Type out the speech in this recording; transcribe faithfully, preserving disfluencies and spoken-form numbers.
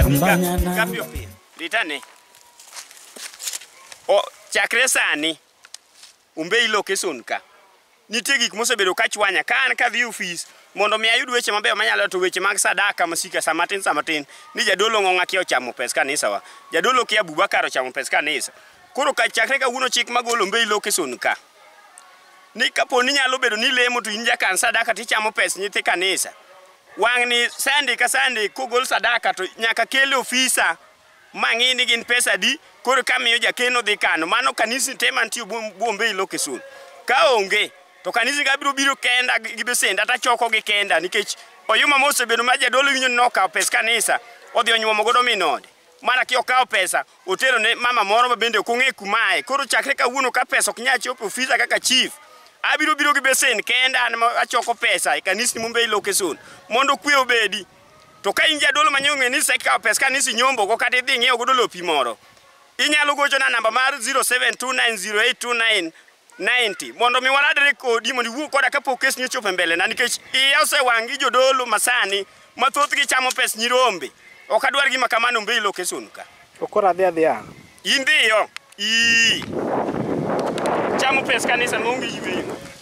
Kapio pi. Litane. O chakre sani umbe location ka. Nitie gik mosebedo ka chwanya ka an ka dhi ofis mondo mi ayud weche mabeyo manyalo to weche mag sadaka masika samatin samatin ni jadolo ng'ong'a kia ochamo pes kanisa wa. Jadolo kia Abubakar ochamo pes kanisa. Koro ka chakre ka wuno chik magolo umbe location ka. Ni kapo ni nyalo bedo ni lemo to inja kan sadaka tichamo pes nyithi kanisa. Wang ni sandi ka sandi kogol sadaka to nyaka kele ofisa mang'i ni gin pesa di koro kamiyo jakeno dhi kano mano kanisa te mantie bombe location. Ka onge to kanisa gabiro biro kenda gi besenda ta choko gi kenda nikech oyuma mose bedo ma jadolo winyo noka pes kanisa odhi onyuomo godo minode. Mana ki okawo pesa otero ne mama moro ma bende kong'e kumae. Koro chakre kawuono ka pesa ok nyal chopo ofisa kaka chief. Abiro biro gi besen kenda an achoko pesa e kanisa mombe location mondo kwe obedi. To ka in jadolo manyonge ni se ka pesa kanisa nyombo go kata idhi ng'iewo godo lopi moro. Inyalo gocho na namba mar zero seven two nine zero eight two nine nine zero mondo mi waradre kodi mondo wuo koda kapok kes ni chopo mbele na nikech iya osewangi jodolo masani mathoth gi chamo pes nyirombe. Ok adwar gima kamano mbe location ka. Okora dhi adhi an. Indhiyo. I chamo pes kanisa mongi yweyo.